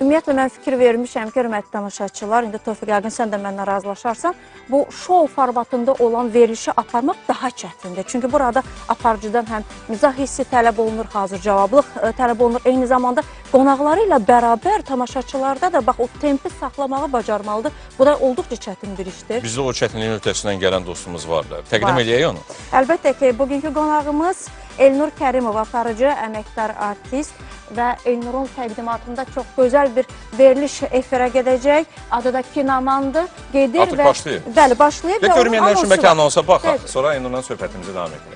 ümumiyyətlə mən fikir vermişəm ki, hörmətli tamaşaçılar, indi Tofiq yəqin sən də mənlə razılaşarsan, bu şou formatında olan verilişi aparmaq daha çətindir. Çünki burada aparıcıdan həm mizah hissi tələb olunur, hazır cavablıq tələb olunur, eyni zamanda qonaqları ilə bərabər tamaşaçılarda da bax o tempi saxlamağı bacarmalıdır. Bu da olduqca çətin bir işdir. Bizdə o çətinliyin ötəsindən gələn dostumuz var da. Təqdim eləyək onu. Əlbəttə ki, bugünkü qonağımız Elnur Kərimov, aparıcı, əməkdar artist və Elnurun təqdimatında çox gözəl bir veriliş efirə gedəcək. Adı da Kinomandır. Gedir artıq başlayıb. Bəli, başlayıb. Və görməyənlər üçün bəlkə anonsa baxaq. Sonra Elnurla söhbətimizi davam edelim.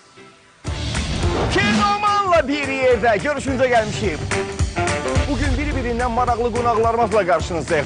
Kinomanla bir yerdə görüşünüzə gəlmişik. Bugün biri-birindən maraqlı qonaqlarımızla qarşınızdayıq.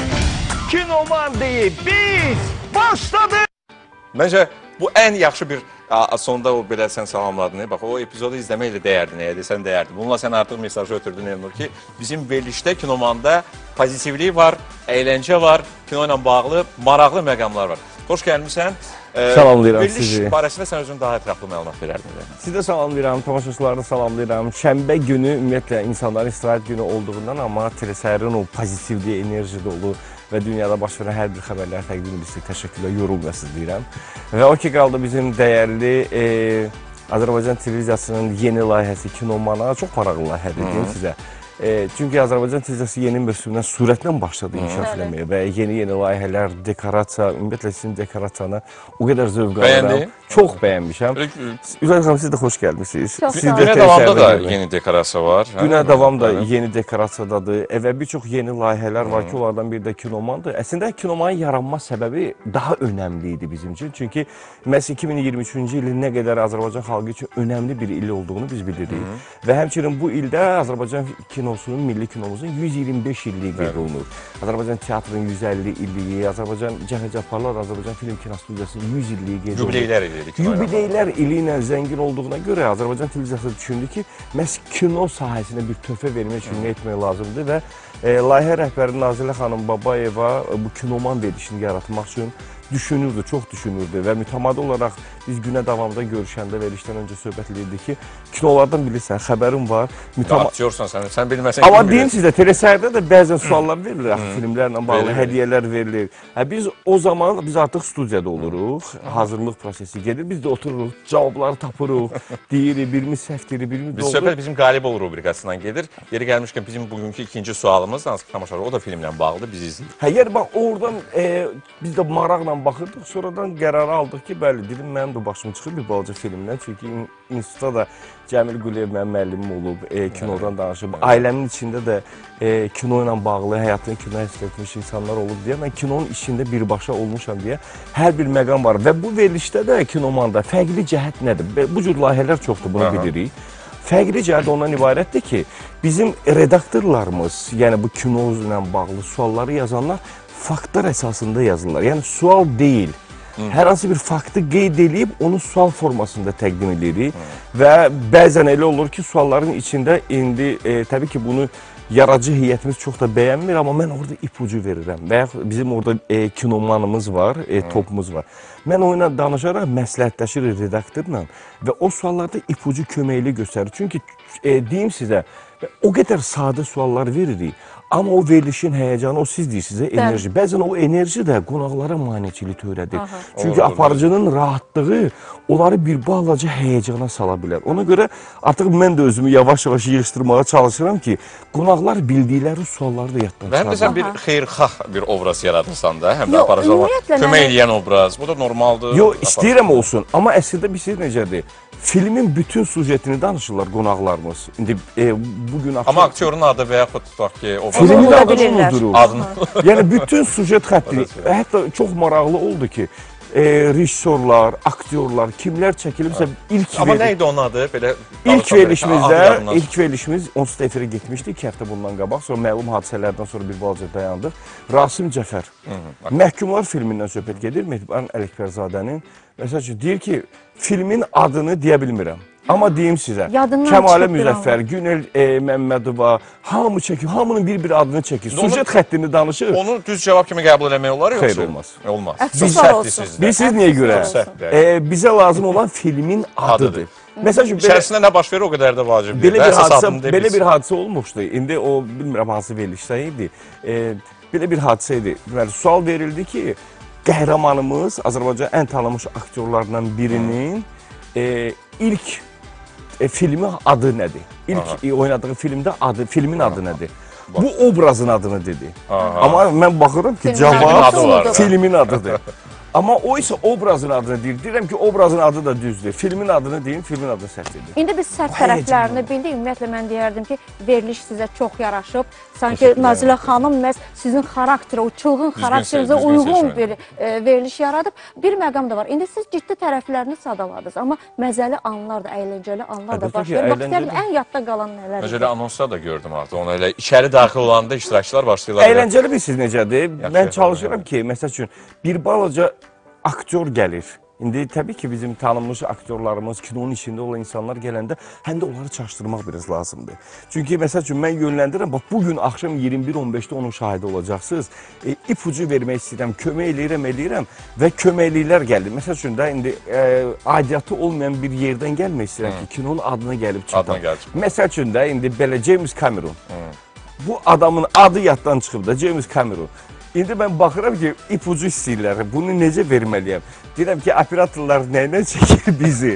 Kinoman deyib, biz başladıq. Məncə bu ən yaxşı bir sonda o belə sən salamladın. Bax o epizodu izləmək də dəyərdi, nəyə desən dəyərdi. Bununla sən artıq mesajı ötürdün Elnur ki, bizim verilişdə Kinomanda pozitivlik var, əyləncə var, kino ilə bağlı maraqlı məqamlar var. Xoş gəlmişsən. Salamlayıram sizi. Veriliş barəsində sən özün daha ətraflı məlumat verərdin. Siz də salamlayıram, tamaşaçıları da salamlayıram. Şənbə günü ümumiyyətlə insanların istirahət günü olduğundan, amma telesəhərin o pozitivliyi, enerji dolu və dünyada baş verən hər bir xəbərləri təqdim edirsiz. Təşəkkürlər, yorulmasız deyirəm. Və o ki qaldı bizim dəyərli Azərbaycan televiziyasının yeni layihəsi Kinomana. Çox maraqlı layihədir deyim sizə. Çünki Azərbaycan televiziyası yeni mövsümdən sürətlə başladı inkişaf eləməyə və yeni layihələr, dekorasiya, ümumiyyətlə sizin dekorasiyanı o qədər zövq alıram. Çox bəyənmişəm. Üzər xanım, siz də xoş gəlmişsiniz. Günə davamda da yeni dekorasiya var. Günə davam da yeni dekorasiyadadır və bir çox yeni layihələr var ki, onlardan biri də Kinomandır. Əslində Kinomanın yaranma səbəbi daha önəmli idi bizim üçün. Çünki məhz 2023-cü ilin nə qədər Azərbaycan xalqı üçün önəmli bir il olduğunu biz bilirik. Və həmçinin bu ildə Azərbaycan kinosunun, milli kinomuzun 125 illiyi qeyd olunur. Azərbaycan teatrının 150 illiyi, Azərbaycan Cəhəcəparlar, Azərbaycan Film Kinostudiyasının 100 illiyi qeyd olunur. Jubileylər edirik. Jubileylər ili ilə zəngin olduğuna görə Azərbaycan televiziyası düşündü ki, məhz kino sahəsinə bir töhfə vermək üçün nə etmək lazımdır və layihə rəhbəri Nazilə xanım Babayeva bu Kinoman verilişini yaratmaq üçün düşünürdü, çox düşünürdü və mütəmadi olaraq biz günə davamda görüşəndə verilişdən öncə söhbət edirdik ki, kinolardan bilirsən, xəbərim var. Aktyorsan sən bilməsən. Amma deyim sizə, telesəhərdə də bəzən suallar verilir, filmlərlə bağlı hədiyyələr verilir. Biz o zaman artıq studiyada oluruq, hazırlıq prosesi gedir, biz də otururuq, cavabları tapırıq, deyirik, birimiz səhv deyirik, birimiz doğru. Söhbət bizim Qalib ol rubrikasından gedir. Yeri gəlmişkən bizim bugünkü ikinci sualımız, tamaşaçılar, o da filmlə bağlıdır, biz izləyirik. Yəni bax, oradan biz də maraqla baxırdıq, sonradan qərarı aldıq ki, bəli, dedim, mənim də başım çıxır bir balaca filmdən. Çünki institutda da Cəmil Quliyev mənim müəllimim olub, kinodan danışıb. Ailəmin içində də kino ilə bağlı, həyatını kinoya həsr etmiş insanlar olub deyə, mən kinonun işində birbaşa olmuşam deyə hər bir məqam var. Və bu verilişdə də Kinomanda fərqli cəhət nədir? Bu cür layihələr çoxdur, bunu bilirik. Fərqli cəhət ondan ibarətdir ki, bizim redaktorlarımız, yəni bu kino ilə bağlı sualları yazanlar faktlar əsasında yazırlar. Yəni sual deyil. Hər hansı bir faktı qeyd edib onu sual formasında təqdim edirik və bəzən elə olur ki, sualların içində indi təbii ki, bunu yaradıcı heyətimiz çox da bəyənmir, amma mən orada ipucu verirəm və bizim orada kinomanımız var, topumuz var. Mən o ilə danışaraq məsləhətləşirik redaktorla və o suallarda ipucu köməkli göstərir. Çünki deyim sizə, o qədər sadə suallar veririk. Amma o verilişin həyəcanı, o siz deyirsiniz, enerji. Bəzən o enerji də qonaqlara maneçilik törədir. Çünki aparıcının rahatlığı onları bir balaca həyəcana sala bilər. Ona görə artıq mən də özümü yavaş-yavaş yığışdırmağa çalışıram ki, qonaqlar bildikləri sualları da yaddan çıxarır. Və həm də sən bir xeyirxah bir obraz yaradırsan da, həm də aparıcılar kömək eləyən obraz. Bu da normaldır. Yox, istəyirəm olsun. Amma əslində bir şey necədir? Filmin bütün sujetini danışırlar qonaqlarımız. İndi bugün akşam... Amma aktyorun adı və yaxud tutaq ki, filmin adını unuduruq. Yəni bütün sujet xətti. Hətta çox maraqlı oldu ki, rejissorlar, aktyorlar, kimlər çəkilibsə ilk... Amma nə idi onun adı? İlk verilişimiz onsuz da efirə getmişdi 2 həftə bundan qabaq. Sonra məlum hadisələrdən sonra bir balaca dayandıq. Rasim Cəfər. Məhkumlar filmindən söhbət gedir. Mehdiban Ələkbərzadənin. Məsəl üçün, deyir ki, filmin adını deyə bilmirəm. Amma deyim sizə, Kəmalə Müzəffər, Günel Məmmədova, hamı çəkir, hamının bir adını çəkir. Sujet xəttini danışır. Onu düz cavab kimi qəbul eləmək olar yoxsa? Xeyr, olmaz. Olmaz. Əfsuslar olsun. Bilirsiniz niyə görə? Bizə lazım olan filmin adıdır. Məsəl üçün İçərisində nə baş verir o qədər də vacib deyil. belə bir hadisə olmuşdu. İndi o bilmirəm hansı verilişdə idi. Belə bir hadisə idi. Deməli, sual verildi ki, qəhrəmanımız Azərbaycanın ən tanınmış aktyorlarından birinin ilk filmi adı nədir? İlk oynadığı filmin adı nədir? Bu obrazın adını dedi. Amma mən baxıram ki, cavab filmin adıdır. Amma o isə obrazın adını deyir. Deyirəm ki, obrazın adı da düzdür. Filmin adını deyin, filmin adını səhv edir. İndi biz səhv tərəflərini bildik. Ümumiyyətlə mən deyərdim ki, veriliş sizə çox yaraşıb. Sanki Nazilə xanım məhz sizin xarakterə, o çılğın xarakterinizə uyğun bir veriliş yaradıb. Bir məqam da var. İndi siz ciddi tərəflərini sadaladınız. Amma məzəli anlar da, əyləncəli anlar da baş verir. Bax, istəyərdim, ən yadda qalan nələr? Məncə anonslar da gördüm artıq. Onu elə içəri daxil olanda iştirakçılar başlayırlar. Əyləncəli bir siz necədir? Mən çalışıram ki, məsəl üçün, bir balaca aktyor gəlir. İndi təbii ki, bizim tanınmış aktyorlarımız, kinonun içində olan insanlar gələndə həm də onları çaşdırmaq biraz lazımdır. Çünki məsəl üçün mən yönləndirirəm, bax bugün axşam 21:15-də onun şahidi olacaqsınız. İpucu vermək istəyirəm, kömək eləyirəm və köməkliklər gəlir. Məsəl üçün də indi aidiyyatı olmayan bir yerdən gəlmək istəyirəm ki, kinonun adına gəlib çıxdım. Məsəl üçün də indi belə James Cameron. Bu adamın adı yaddan çıxıb da James Cameron. İndi mən baxıram ki, ipucu istəyirlər. Bunu necə verməliyəm? Deyirəm ki, operatorlar nəylə çəkir bizi?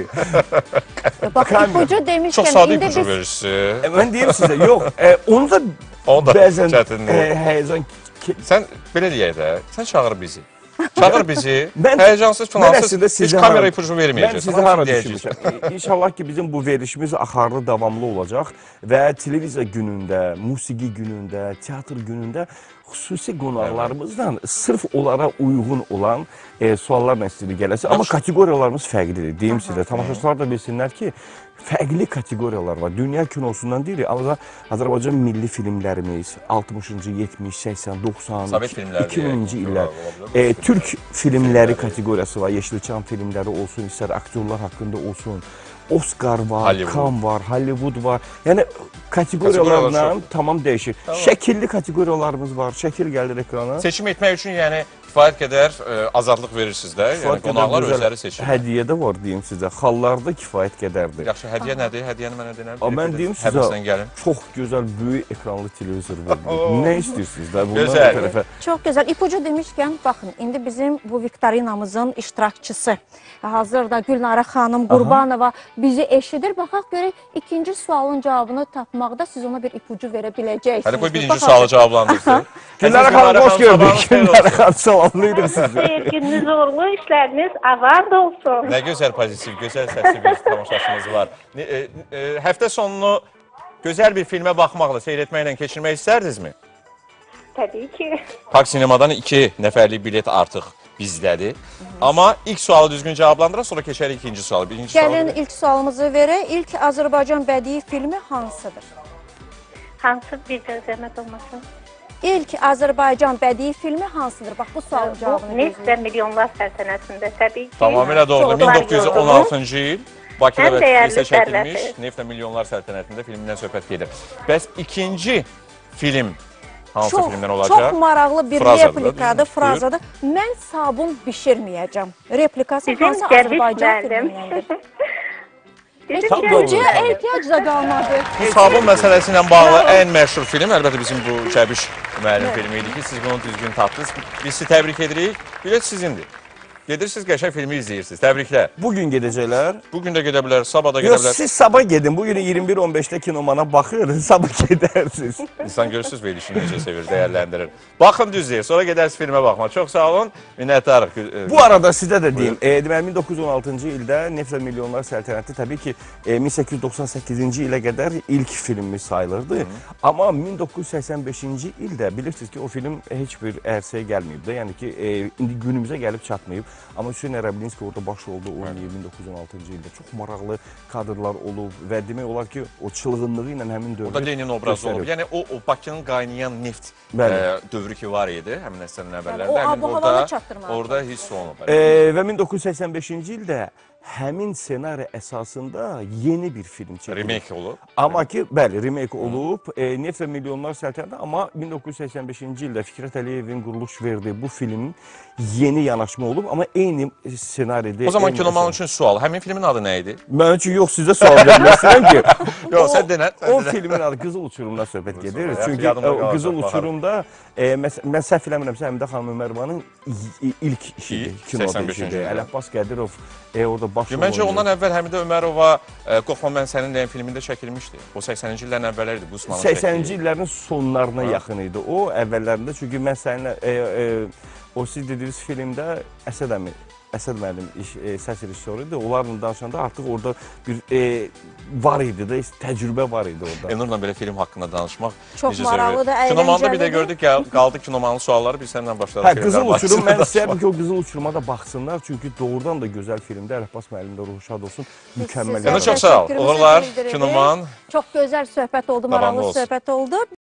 Bax, ipucu demişkən... Çox sadə ipucu verirsiniz. Mən deyim sizə, yox. Onu da bəzən həyəcan... Sən belə deyək də, sən çağır bizi. Çağır bizi, həyəcansız filansız, heç kamera ipucu verməyəcək. Mən sizə hara düşünmüşəm. İnşallah ki, bizim bu verilişimiz axarlı, davamlı olacaq və televiziya günündə, musiqi günündə, teatr günündə xüsusi qonaqlarımızdan sırf onlara uyğun olan suallarla istəyir gələsi. Amma kateqoriyalarımız fərqlidir. Deyim sizə, tamaşaçılar da bilsinlər ki, fərqli kateqoriyalar var. Dünya kinosundan deyirik, amma Azərbaycan milli filmlərimiz, 60-cı, 70, 80, 90, 2000-ci illər, Türk filmləri kateqoriyası var, Yeşilçam filmləri olsun, istər aktyorlar haqqında olsun, Oscar var, Cannes var, Hollywood var. Yəni kateqoriyalarla tamam dəyişir. Şəkilli kateqoriyalarımız var, şəkil gəlir ekrana. Seçim etmək üçün yəni kifayət qədər azadlıq verirsiniz də, yəni qonaqlar özləri seçir. Hədiyyə də var deyim sizə, xallarda kifayət qədərdir. Yaxşı, hədiyyə nədir? Hədiyyəni mənə denər? Mən deyim sizə, çox gözəl, böyük ekranlı televizor verir. Nə istəyirsiniz də bundan tərəfə? Çox gözəl. İpucu demişkən, baxın, indi bizim bu viktorinamızın iştirakçısı, hazırda Gülnara xanım Qurbanova bizi eşidir. Baxaq görək, ikinci sualın cavabını tapmaqda siz ona bir ipucu verə biləcəksiniz. Hələ qoy birinci sualı cavablandırsın. Gülnara xanım, hoş gördük. Gülnara xanım, salamlayırıq sizi. Gününüz uğurlu, işləriniz avad olsun. Nə gözəl pozitiv, gözəl səsli bir tamaşaçımız var. Həftə sonunu gözəl bir filmə baxmaqla, seyr etməklə keçirmək istərdinizmi? Təbii ki. Park Sinemadan 2 nəfərlik bilet artıq bizdədir. Amma ilk sualı düzgün cavablandıraq, sonra keçərik ikinci sualı. Gəlin ilk sualımızı verək. İlk Azərbaycan bədii filmi hansıdır? Hansı bir zəhmət olmasın? İlk Azərbaycan bədii filmi hansıdır? Bax, bu sualın cavabını gözləyir. Neft və Milyonlar Səltənətində, təbii ki. Tamamilə doğru. 1916-cı il Bakıda və Tiflisdə çəkilmiş Neft və Milyonlar Səltənətində filmindən söhbət gedir. Bəs ikinci film hansı filmdən olacaq? Çox maraqlı bir replikadır, frazadır. Mən sabun bişirməyəcəm. Replikası hansı Azərbaycan filmindəndir? İpucuya ehtiyac da qalmadı. Bu sabun məsələsi ilə bağlı ən məşhur film, əlbəttə bizim bu Çəbiş müəllim filmi idi ki, siz bunu düzgün tapdınız. Biz sizi təbrik edirik. Bilet sizindir. Gedirsiniz, qəşəng filmi izləyirsiniz. Təbriklər. Bugün gedəcəklər. Bugün də gedə bilər, sabah da gedə bilər. Yox, siz sabah gedin. Bugün 21:15-də kinomana baxır, sabah gedərsiniz. İnsan görürsünüz verilişini necə sevir, dəyərləndirir. Baxın düzdür, sonra gedərsiniz filmə baxma. Çox sağ olun, minnətdarıq. Bu arada sizə də deyim, deməli 1916-cı ildə Neft və Milyonlar Səltənəti təbii ki 1898-ci ilə qədər ilk filmimiz sayılırdı. Amma 1985-ci ildə bilirsiniz ki, o film heç bir ərsəyə gəlməyib də. Yəni ki, indi günümüzə gəlib çatmayıb. Amma Hüseyin Ərəblinski orada baş rolda oynayıb 1916-cı ildə. Çox maraqlı kadrlar olub və demək olar ki, o çılğınlığı ilə həmin dövrü orada Lenin obrazı olub. Yəni o Bakının qaynayan neft dövrü ki var idi, həmin əsrlərin əvvəllərində. O abu havanı çatdırmalı. Orada hiss olunub. Və 1985-ci ildə həmin ssenari əsasında yeni bir film çəkilib. Remake olub. Amma ki, bəli, remake olub. Neft və Milyonlar Səltənəti, amma 1985-ci ildə Fikrət Əliyevin quruluş verdiyi bu filmin yeni yanaşma olub, amma eyni ssenaridə. O zaman Kinoman üçün sual. Həmin filmin adı nə idi? Mən üçün yox, sizə sual vermək istəyirəm ki, Yox, sən denə. o filmin adı Qızıl Uçurumdan söhbət gedir. Çünki Qızıl Uçurumda, mən səhv eləmirəmsə, Həmidə xanım Ömərvanın ilk işidir, kinoda işidir. Ələbbas Qədirov orada baş rol Məncə oynayır. ondan əvvəl Həmidə Ömərova Qorxma mən sənin deyən filmində çəkilmişdi. O 80-ci illərin əvvəlləri idi. 80-ci illərin sonlarına yaxın idi o, əvvəllərində. Çünki mən səninlə, o siz dediyiniz filmdə Əsəd müəllim səs rejissorudur. Onlarla danışanda artıq orada bir var idi da, təcrübə var idi orada. Elnurla belə film haqqında danışmaq Çox maraqlıdır, əyləncəlidir. Kinomanda bir də gördük, qaldı Kinomanın sualları, biz səninlə başlayalım. Qızıl Uçurum, mən istəyərdim ki, o Qızıl Uçuruma da baxsınlar. Çünki doğrudan da gözəl filmdir. Ələbbas müəllim də ruhu şad olsun. Mükəmməl. Elnur, çox sağ ol. Uğurlar, Kinoman. Çox gözəl söhbət oldu, maraqlı söhbət oldu.